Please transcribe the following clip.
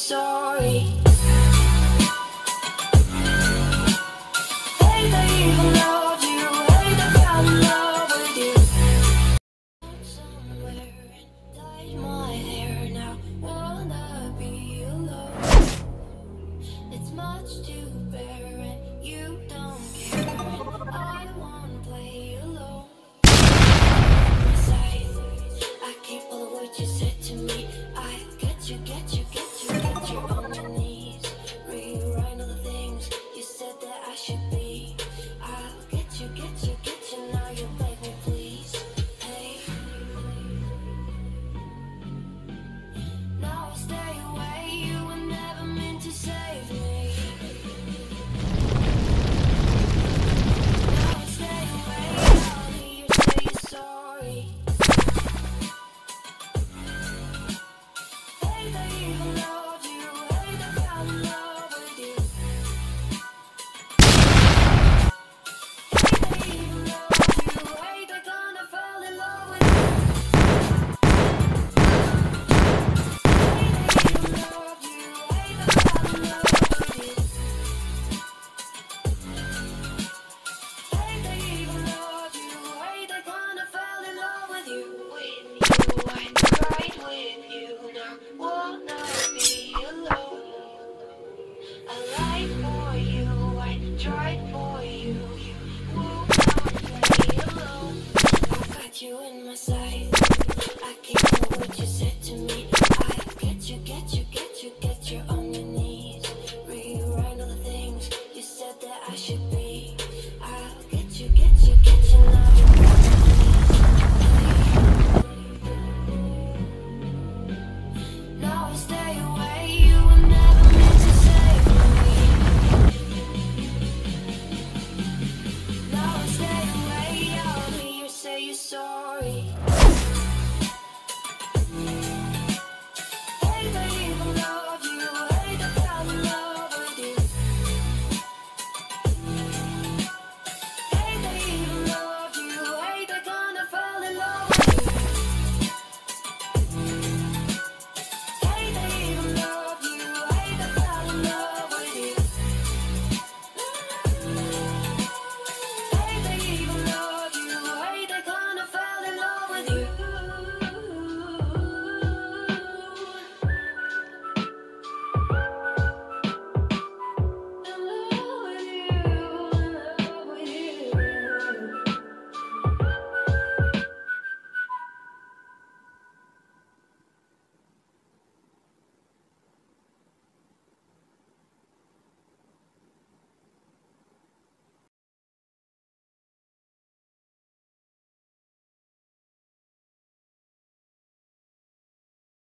sorry. Hey, they even loved you. Hey, they fell in love with you. Somewhere and dyed my hair now. Wanna be alone. It's much to bear and you don't care. And I won't play alone. I keep all the words you said to me. I get you on your knees. Rewrite all the things you said that I should be. I'll get you, now you beg me please. Hey, now I'll stay away. You were never meant to save me. Now I'll stay away. I'll hear you say you're sorry. Hey, they even loved you. Hey, they fell in love.